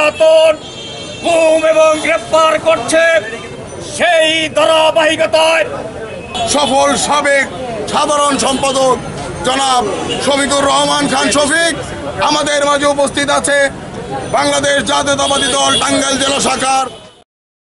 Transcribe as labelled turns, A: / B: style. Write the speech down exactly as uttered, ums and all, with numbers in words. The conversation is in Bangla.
A: নির্যাতন, গুম এবং গ্রেফতার করছে, সেই ধারাবাহিকতায়
B: সফল সাবেক সাধারণ সম্পাদক জনাব শফিকুর রহমান খান শফিক আমাদের মাঝে উপস্থিত আছে। বাংলাদেশ জাতীয়তাবাদী দল টাঙ্গাইল জেলা শাখার